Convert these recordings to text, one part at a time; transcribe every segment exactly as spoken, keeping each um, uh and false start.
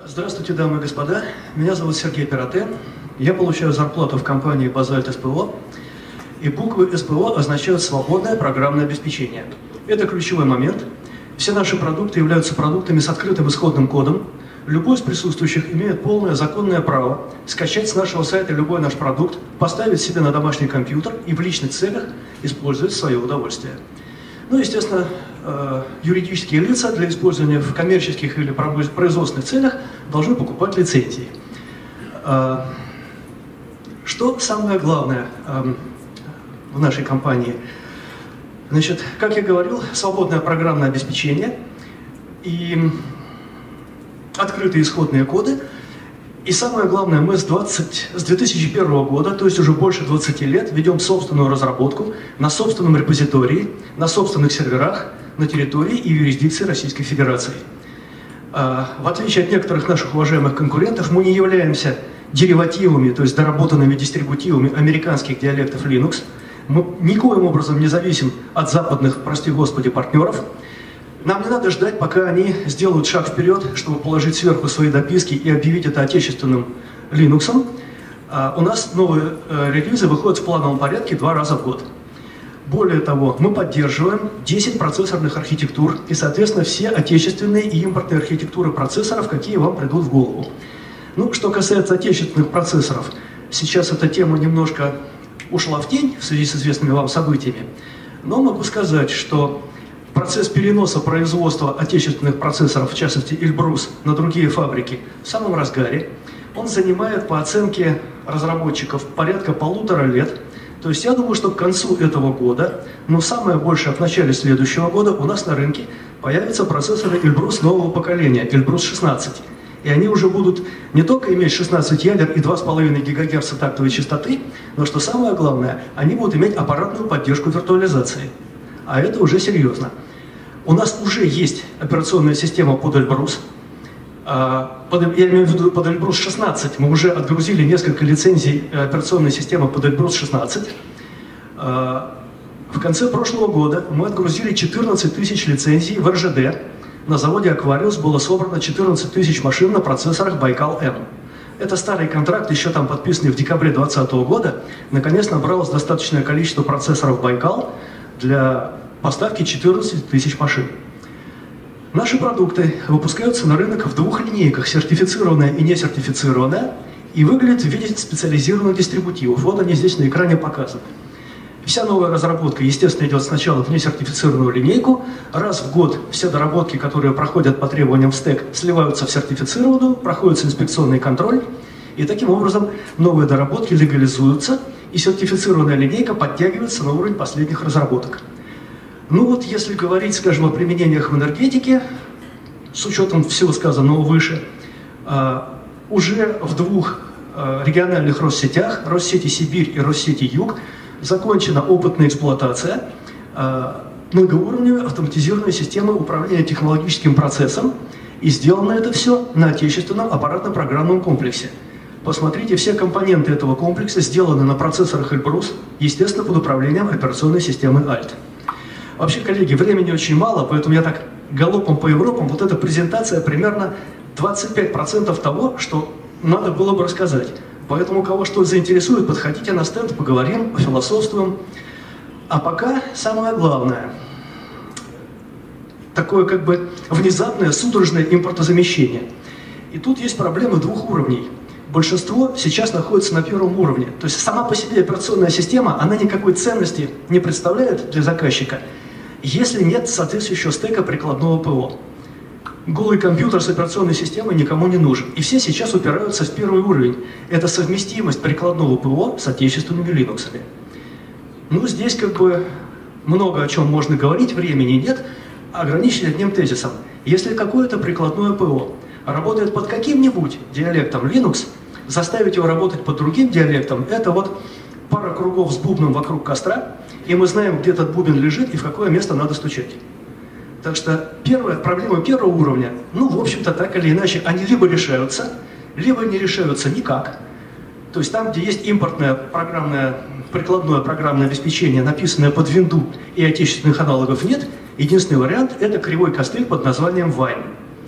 Здравствуйте, дамы и господа. Меня зовут Сергей Пиротен. Я получаю зарплату в компании Basalt эс пэ о. И буквы эс пэ о означают «свободное программное обеспечение». Это ключевой момент. Все наши продукты являются продуктами с открытым исходным кодом. Любой из присутствующих имеет полное законное право скачать с нашего сайта любой наш продукт, поставить себе на домашний компьютер и в личных целях использовать в свое удовольствие. Ну, естественно, юридические лица для использования в коммерческих или производственных целях должны покупать лицензии. Что самое главное в нашей компании? Значит, как я говорил, свободное программное обеспечение и открытые исходные коды. И самое главное, мы с, двадцать, с две тысячи первого года, то есть уже больше двадцати лет, ведем собственную разработку на собственном репозитории, на собственных серверах, на территории и юрисдикции Российской Федерации. В отличие от некоторых наших уважаемых конкурентов, мы не являемся деривативами, то есть доработанными дистрибутивами американских диалектов Linux. Мы никоим образом не зависим от западных, прости господи, партнеров. Нам не надо ждать, пока они сделают шаг вперед, чтобы положить сверху свои дописки и объявить это отечественным Linux. А у нас новые э, релизы выходят в плановом порядке два раза в год. Более того, мы поддерживаем десять процессорных архитектур и, соответственно, все отечественные и импортные архитектуры процессоров, какие вам придут в голову. Ну, что касается отечественных процессоров, сейчас эта тема немножко ушла в тень в связи с известными вам событиями, но могу сказать, что процесс переноса производства отечественных процессоров, в частности Эльбрус, на другие фабрики в самом разгаре. Он занимает, по оценке разработчиков, порядка полутора лет. То есть я думаю, что к концу этого года, но самое большее в начале следующего года, у нас на рынке появятся процессоры Эльбрус нового поколения, Эльбрус шестнадцать. И они уже будут не только иметь шестнадцать ядер и два с половиной гигагерца тактовой частоты, но что самое главное, они будут иметь аппаратную поддержку виртуализации. А это уже серьезно. У нас уже есть операционная система под Эльбрус. Я имею в виду под Эльбрус шестнадцать. Мы уже отгрузили несколько лицензий операционной системы под Эльбрус шестнадцать. В конце прошлого года мы отгрузили четырнадцать тысяч лицензий в эр жэ дэ. На заводе Aquarius было собрано четырнадцать тысяч машин на процессорах Байкал-М. Это старый контракт, еще там подписанный в декабре две тысячи двадцатого года. Наконец набралось достаточное количество процессоров Байкал для поставки четырнадцати тысяч машин. Наши продукты выпускаются на рынок в двух линейках, сертифицированная и несертифицированная, и выглядят в виде специализированных дистрибутивов. Вот они здесь на экране показаны. Вся новая разработка, естественно, идет сначала в несертифицированную линейку. Раз в год все доработки, которые проходят по требованиям в стэк, сливаются в сертифицированную, проходится инспекционный контроль, и таким образом новые доработки легализуются, и сертифицированная линейка подтягивается на уровень последних разработок. Ну вот, если говорить, скажем, о применениях в энергетике, с учетом всего сказанного выше, уже в двух региональных Россетях, Россети Сибирь и Россети Юг, закончена опытная эксплуатация многоуровневой автоматизированной системы управления технологическим процессом, и сделано это все на отечественном аппаратно-программном комплексе. Посмотрите, все компоненты этого комплекса сделаны на процессорах Эльбрус, естественно, под управлением операционной системы альт. Вообще, коллеги, времени очень мало, поэтому я так галопом по Европам. Вот эта презентация примерно двадцать пять процентов того, что надо было бы рассказать. Поэтому, кого что заинтересует, подходите на стенд, поговорим, пофилософствуем. А пока самое главное. Такое как бы внезапное судорожное импортозамещение. И тут есть проблемы двух уровней. Большинство сейчас находится на первом уровне. То есть сама по себе операционная система, она никакой ценности не представляет для заказчика, если нет соответствующего стека прикладного ПО. Голый компьютер с операционной системой никому не нужен. И все сейчас упираются в первый уровень. Это совместимость прикладного ПО с отечественными Linux. Ну, здесь как бы много о чем можно говорить, времени нет. Ограничить одним тезисом. Если какое-то прикладное ПО работает под каким-нибудь диалектом Linux, заставить его работать под другим диалектом, это вот пара кругов с бубном вокруг костра, и мы знаем, где этот бубен лежит и в какое место надо стучать. Так что первая, проблемы первого уровня, ну, в общем-то, так или иначе, они либо решаются, либо не решаются никак. То есть там, где есть импортное программное, прикладное программное обеспечение, написанное под винду, и отечественных аналогов нет, единственный вариант – это кривой костыль под названием Wine.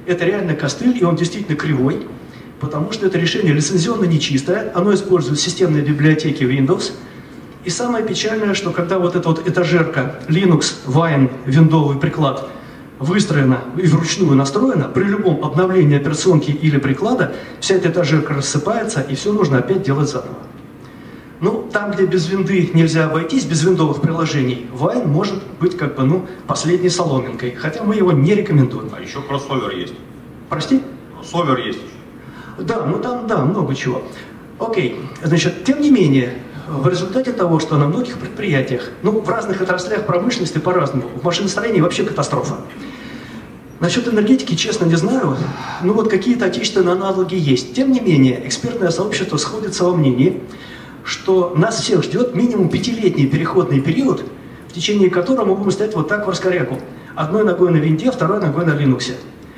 Это реально костыль, и он действительно кривой, потому что это решение лицензионно нечистое, оно использует системные библиотеки Windows. И самое печальное, что когда вот эта вот этажерка Linux, Wine, виндовый приклад выстроена и вручную настроена, при любом обновлении операционки или приклада вся эта этажерка рассыпается, и все нужно опять делать заново. Ну, там, где без винды нельзя обойтись, без виндовых приложений, Wine может быть как бы, ну, последней соломинкой, хотя мы его не рекомендуем. А еще кроссовер есть. Прости? Кроссовер есть еще. Да, ну там, да, много чего. Окей, значит, тем не менее, в результате того, что на многих предприятиях, ну, в разных отраслях промышленности по-разному, в машиностроении вообще катастрофа. Насчет энергетики, честно, не знаю, ну вот какие-то отечественные аналоги есть. Тем не менее, экспертное сообщество сходится во мнении, что нас всех ждет минимум пятилетний переходный период, в течение которого мы будем стоять вот так в раскоряку. Одной ногой на винде, второй ногой на Linux.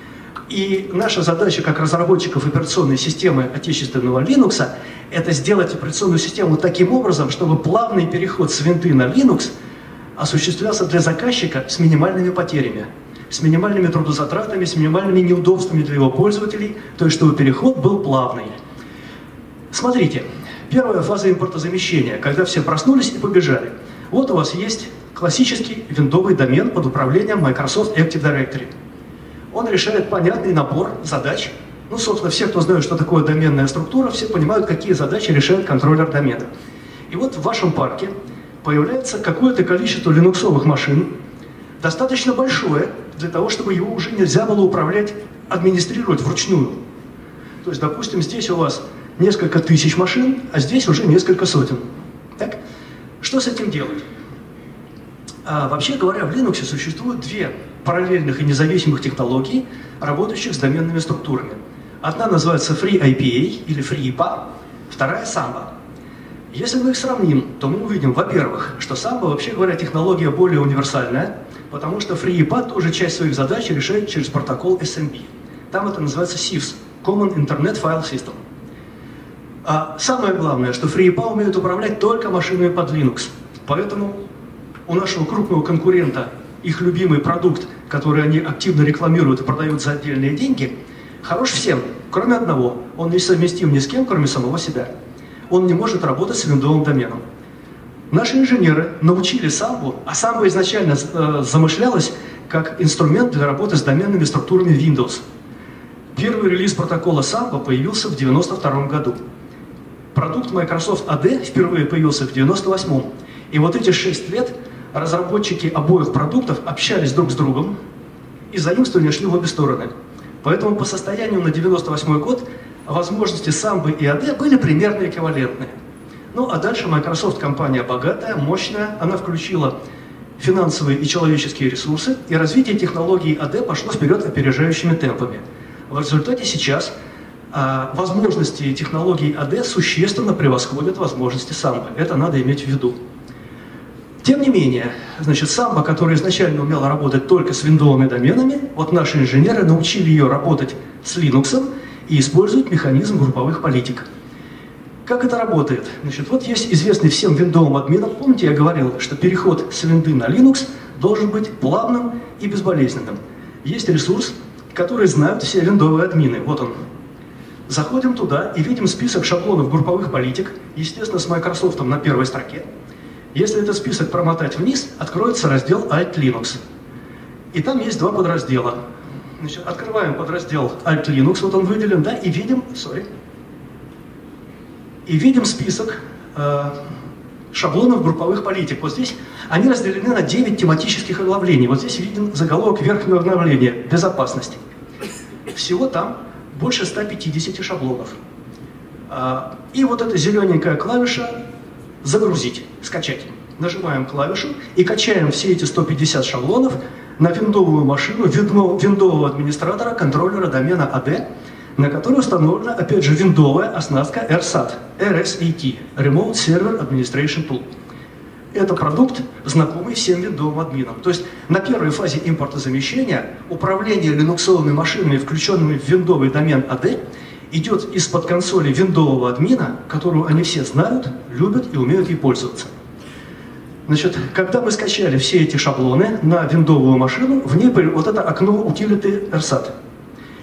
И наша задача как разработчиков операционной системы отечественного Linux – это сделать операционную систему таким образом, чтобы плавный переход с винды на Linux осуществлялся для заказчика с минимальными потерями, с минимальными трудозатратами, с минимальными неудобствами для его пользователей, то есть чтобы переход был плавный. Смотрите, первая фаза импортозамещения, когда все проснулись и побежали. Вот у вас есть классический виндовый домен под управлением Microsoft Active Directory. Он решает понятный набор задач. Ну, собственно, все, кто знает, что такое доменная структура, все понимают, какие задачи решает контроллер домена. И вот в вашем парке появляется какое-то количество линуксовых машин, достаточно большое для того, чтобы его уже нельзя было управлять, администрировать вручную. То есть, допустим, здесь у вас несколько тысяч машин, а здесь уже несколько сотен. Так? Что с этим делать? А, вообще говоря, в Linux существует две параллельных и независимых технологий, работающих с доменными структурами. Одна называется FreeIPA или FreeIPA, вторая Samba. Если мы их сравним, то мы увидим, во-первых, что Samba, вообще говоря, технология более универсальная, потому что FreeIPA тоже часть своих задач решает через протокол эс эм би. Там это называется сифс – Common Internet File System. А самое главное, что FreeIPA умеет управлять только машинами под Linux. Поэтому у нашего крупного конкурента их любимый продукт, который они активно рекламируют и продают за отдельные деньги, хорош всем, кроме одного. Он не совместим ни с кем, кроме самого себя. Он не может работать с виндовым доменом. Наши инженеры научили Самбу, а Samba изначально э, замышлялась как инструмент для работы с доменными структурами Windows. Первый релиз протокола Samba появился в девяносто втором году. Продукт Microsoft эй ди впервые появился в девяносто восьмом. И вот эти шесть лет разработчики обоих продуктов общались друг с другом, и заимствования шли в обе стороны. Поэтому по состоянию на девяносто восьмой год возможности Samba и эй ди были примерно эквивалентные. Ну а дальше Microsoft компания богатая, мощная, она включила финансовые и человеческие ресурсы, и развитие технологий эй ди пошло вперед опережающими темпами. В результате сейчас а, возможности технологий эй ди существенно превосходят возможности Samba. Это надо иметь в виду. Тем не менее, значит, Samba, которая изначально умела работать только с виндовыми доменами, вот наши инженеры научили ее работать с Linux и используют механизм групповых политик. Как это работает? Значит, вот есть известный всем виндовым админам, помните, я говорил, что переход с винды на Linux должен быть плавным и безболезненным. Есть ресурс, который знают все виндовые админы. Вот он. Заходим туда и видим список шаблонов групповых политик, естественно, с Microsoft на первой строке. Если этот список промотать вниз, откроется раздел Alt Linux. И там есть два подраздела. Значит, открываем подраздел Alt Linux, вот он выделен, да, и видим, sorry, и видим список э, шаблонов групповых политик. Вот здесь они разделены на девять тематических оглавлений. Вот здесь виден заголовок верхнего оглавления – безопасность. Всего там больше ста пятидесяти шаблонов. А, и вот эта зелененькая клавиша «Загрузить», «Скачать». Нажимаем клавишу и качаем все эти сто пятьдесят шаблонов на виндовую машину виндового администратора, контроллера домена эй ди, на которой установлена, опять же, виндовая оснастка эр сат, эр эс эй ти, Remote Server Administration Tool. Это продукт, знакомый всем виндовым админам. То есть на первой фазе импортозамещения управление линуксовыми машинами, включенными в виндовый домен эй ди, идет из-под консоли виндового админа, которую они все знают, любят и умеют ей пользоваться. Значит, когда мы скачали все эти шаблоны на виндовую машину, в ней вот это окно утилиты эр сат.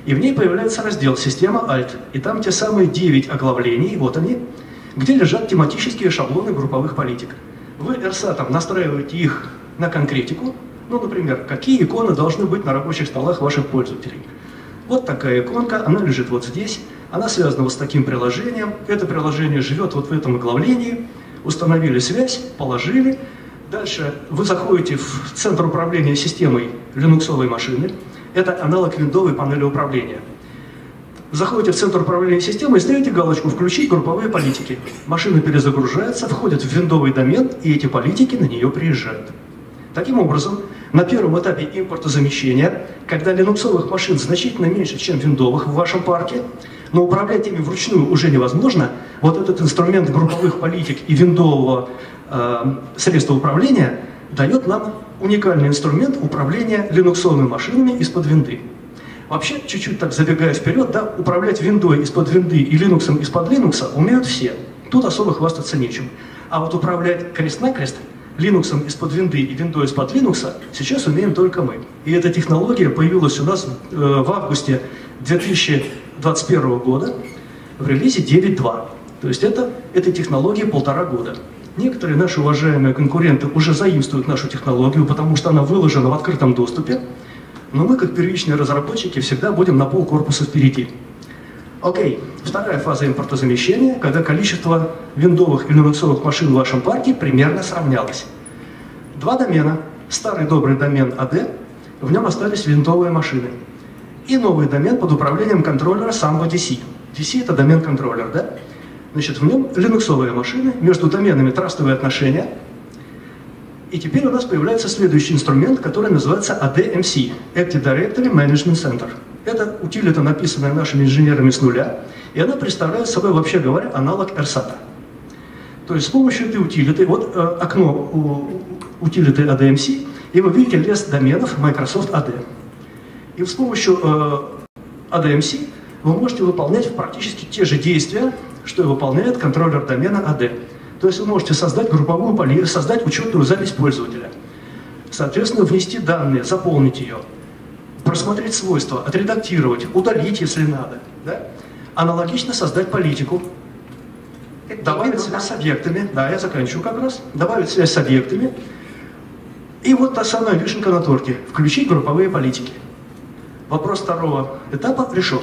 И в ней появляется раздел «Система Alt». И там те самые девять оглавлений, вот они, где лежат тематические шаблоны групповых политик. Вы эрсатом настраиваете их на конкретику. Ну, например, какие иконы должны быть на рабочих столах ваших пользователей. Вот такая иконка, она лежит вот здесь. Она связана вот с таким приложением. Это приложение живет вот в этом оглавлении. Установили связь, положили. Дальше вы заходите в центр управления системой линуксовой машины. Это аналог виндовой панели управления. Заходите в центр управления системой и ставите галочку «Включить групповые политики». Машина перезагружается, входит в виндовый домен, и эти политики на нее приезжают. Таким образом, на первом этапе импортозамещения, когда линуксовых машин значительно меньше, чем виндовых в вашем парке, но управлять ими вручную уже невозможно, вот этот инструмент групповых политик и виндового э, средства управления дает нам уникальный инструмент управления линуксовыми машинами из-под винды. Вообще, чуть-чуть так забегая вперед, да, управлять виндой из-под винды и линуксом из-под линукса умеют все. Тут особо хвастаться нечем. А вот управлять крест-накрест линуксом из-под винды и виндой из-под линукса сейчас умеем только мы. И эта технология появилась у нас э, в августе две тысячи двадцать первого года в релизе девять точка два. То есть это, этой технологии полтора года. Некоторые наши уважаемые конкуренты уже заимствуют нашу технологию, потому что она выложена в открытом доступе. Но мы, как первичные разработчики, всегда будем на полкорпуса впереди. Окей, вторая фаза импортозамещения, когда количество виндовых и линуксовых машин в вашем парке примерно сравнялось. Два домена, старый добрый домен эй ди, в нем остались виндовые машины. И новый домен под управлением контроллера Samba ди си. ди си это домен-контроллер, да? Значит, в нем линуксовые машины, между доменами трастовые отношения. И теперь у нас появляется следующий инструмент, который называется эй ди эм си – Active Directory Management Center. Это утилита, написанная нашими инженерами с нуля, и она представляет собой, вообще говоря, аналог эрсата. То есть с помощью этой утилиты, вот э, окно у утилиты эй ди эм си, и вы видите лес доменов Microsoft эй ди. И с помощью э, эй ди эм си вы можете выполнять практически те же действия, что и выполняет контроллер домена эй ди. То есть вы можете создать групповую политику, создать учетную запись пользователя. Соответственно, внести данные, заполнить ее, просмотреть свойства, отредактировать, удалить, если надо. Да? Аналогично создать политику, добавить связь с объектами. Да, я заканчиваю как раз. Добавить связь с объектами. И вот та самая вишенка на торте. Включить групповые политики. Вопрос второго этапа решен.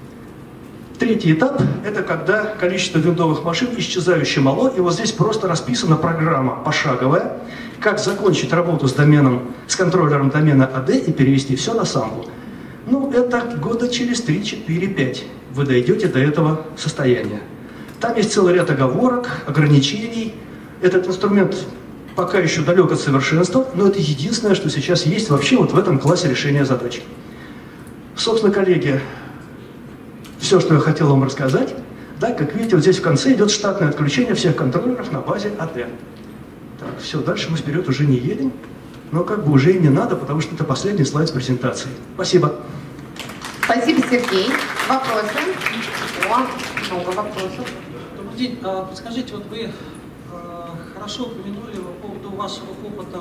Третий этап – это когда количество виндовых машин исчезающе мало, и вот здесь просто расписана программа пошаговая, как закончить работу с доменом, с контроллером домена эй ди и перевести все на Samba. Ну, это года через три-четыре-пять вы дойдете до этого состояния. Там есть целый ряд оговорок, ограничений. Этот инструмент пока еще далек от совершенства, но это единственное, что сейчас есть вообще вот в этом классе решения задач. Собственно, коллеги, все, что я хотел вам рассказать. Да, как видите, вот здесь в конце идет штатное отключение всех контроллеров на базе эй ди. Так, все, дальше мы вперед уже не едем, но как бы уже и не надо, потому что это последний слайд с презентации. Спасибо. Спасибо, Сергей. Вопросы? О, много вопросов. Добрый день. Подскажите, вот вы хорошо упомянули по поводу вашего опыта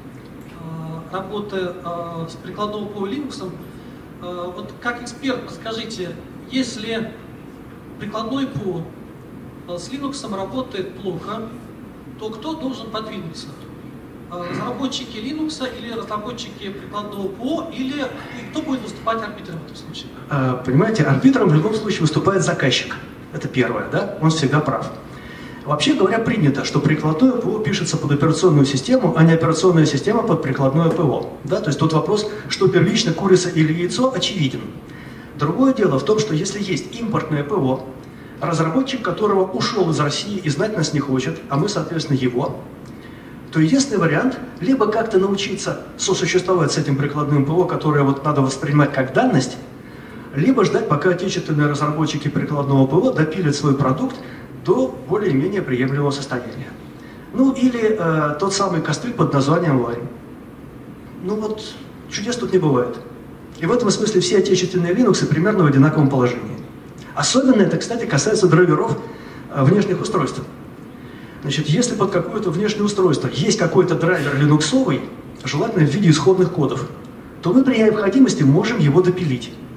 работы с прикладного ПО Linux. Вот как эксперт, подскажите, если прикладной ПО с Linux работает плохо, то кто должен подвинуться? Разработчики Linux или разработчики прикладного ПО, или кто будет выступать арбитром в этом случае? Понимаете, арбитром в любом случае выступает заказчик. Это первое, да? Он всегда прав. Вообще говоря, принято, что прикладное ПО пишется под операционную систему, а не операционная система под прикладное ПО. Да? То есть тут вопрос, что первично, курица или яйцо, очевиден. Другое дело в том, что если есть импортное ПО, разработчик которого ушел из России и знать нас не хочет, а мы, соответственно, его, то единственный вариант – либо как-то научиться сосуществовать с этим прикладным ПО, которое вот надо воспринимать как данность, либо ждать, пока отечественные разработчики прикладного ПО допилят свой продукт до более-менее приемлемого состояния. Ну или э, тот самый костыль под названием Wine. Ну вот, чудес тут не бывает. И в этом смысле все отечественные Linux примерно в одинаковом положении. Особенно это, кстати, касается драйверов э, внешних устройств. Значит, если под какое-то внешнее устройство есть какой-то драйвер линуксовый, желательно в виде исходных кодов, то мы при необходимости можем его допилить.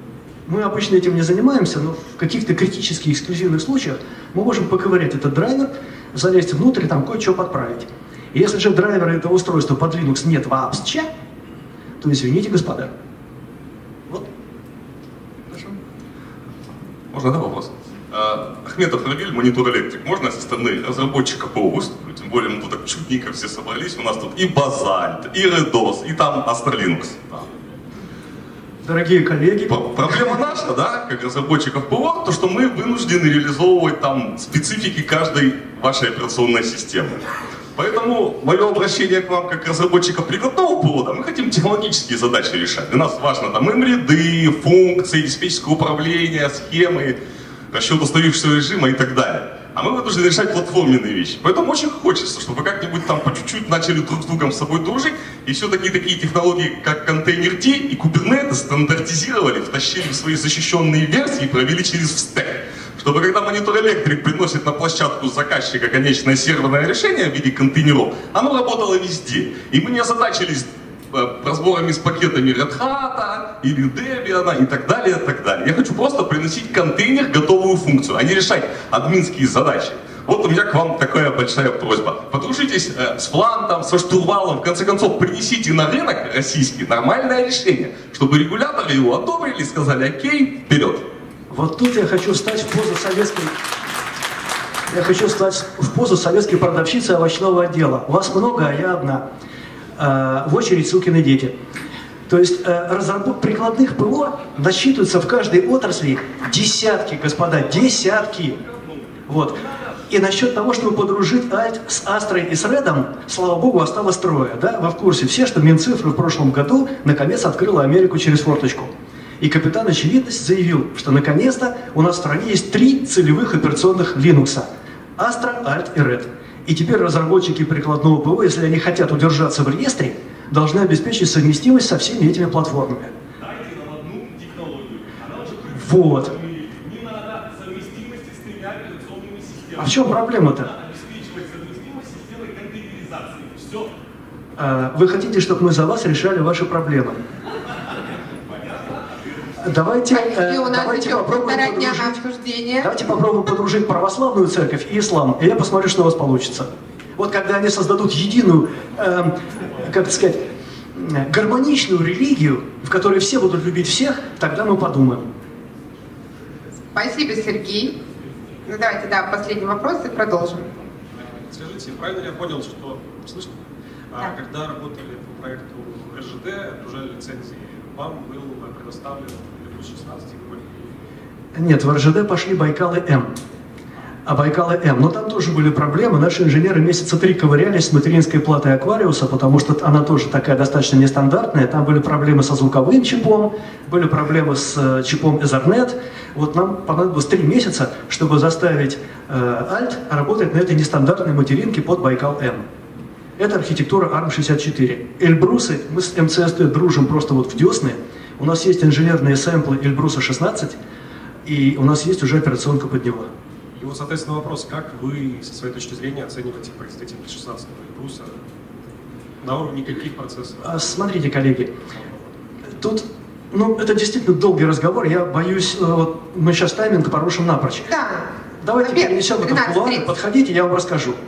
Мы обычно этим не занимаемся, но в каких-то критических, эксклюзивных случаях мы можем поковырять этот драйвер, залезть внутрь и там кое-что подправить. И если же драйвера этого устройства под Linux нет вообще, то извините, господа. Вот. Хорошо. Можно, да, вопрос? А, Ахметов Равиль, Монитор Электрик. Можно со стороны разработчика ПО выступить? Тем более мы тут так чудненько все собрались. У нас тут и Базальт, и Редос, и там Astra Linux. Да. Дорогие коллеги. Проблема наша, да, как разработчиков ПО, то, что мы вынуждены реализовывать там специфики каждой вашей операционной системы. Поэтому мое обращение к вам, как разработчиков прикладного ПО, да, мы хотим технологические задачи решать. Для нас важно там им-ряды, функции, диспетчерское управление, схемы, расчет установившегося режима и так далее. А мы вынуждены решать платформенные вещи. Поэтому очень хочется, чтобы как-нибудь там по чуть-чуть начали друг с другом с собой дружить, и все-таки такие технологии, как контейнер Ди и Kubernetes, стандартизировали, втащили в свои защищенные версии и провели через стек. Чтобы когда Монитор Электрик приносит на площадку заказчика конечное серверное решение в виде контейнеров, оно работало везде. И мы не озадачились разборами с пакетами Red Hat или Debian и так далее, и так далее. Я хочу просто приносить контейнер, готовую функцию, а не решать админские задачи. Вот у меня к вам такая большая просьба. Подружитесь э, с Флантом, со Штурвалом, в конце концов принесите на рынок российский нормальное решение, чтобы регуляторы его одобрили и сказали: окей, вперед. Вот тут я хочу встать в позу советской... Я хочу встать в позу советской продавщицы овощного отдела. Вас много, а я одна. В очередь сукины дети. То есть разработка прикладных ПО насчитывается в каждой отрасли десятки, господа, десятки. Вот. И насчет того, чтобы подружить Альт с Астрой и с Редом, слава богу, осталось трое. Да? Вы в курсе все, что Минцифры в прошлом году наконец открыла Америку через форточку. И капитан Очевидность заявил, что наконец-то у нас в стране есть три целевых операционных Linux. Astra, Альт и Red. И теперь разработчики прикладного ПО, если они хотят удержаться в реестре, должны обеспечить совместимость со всеми этими платформами. Дайте нам одну технологию. Она уже вот. Не надо совместимости с тремя операционными системами. А в чем проблема-то? Надо обеспечивать совместимость с системой контейнеризации. Все. А, вы хотите, чтобы мы за вас решали ваши проблемы? Давайте, и у нас давайте, еще попробуем подружить, давайте попробуем подружить православную церковь и ислам, и я посмотрю, что у вас получится. Вот когда они создадут единую, э, как это сказать, гармоничную религию, в которой все будут любить всех, тогда мы подумаем. Спасибо, Сергей. Ну давайте, да, последний вопрос и продолжим. Скажите, правильно я понял, что, слышно? Да. А, когда работали по проекту эр жэ дэ, окружали лицензии, вам был предоставлен две тысячи шестнадцатый год? Нет, в эр жэ дэ пошли Байкалы-М. А Байкалы-М, но там тоже были проблемы. Наши инженеры месяца три ковырялись с материнской платой Аквариуса, потому что она тоже такая достаточно нестандартная. Там были проблемы со звуковым чипом, были проблемы с чипом Ethernet. Вот нам понадобилось три месяца, чтобы заставить э, Альт работать на этой нестандартной материнке под Байкал-М. Это архитектура арм шестьдесят четыре. Эльбрусы, мы с эм цэ эс тэ дружим просто вот в десны. У нас есть инженерные сэмплы Эльбруса шестнадцать, и у нас есть уже операционка под него. И вот, соответственно, вопрос, как вы, со своей точки зрения, оцениваете производительность шестнадцатого Эльбруса на уровне каких процессов? Смотрите, коллеги, тут, ну, это действительно долгий разговор, я боюсь, вот, мы сейчас тайминг порушим напрочь. Да. Давайте перенесем это в кулуары, подходите, я вам расскажу.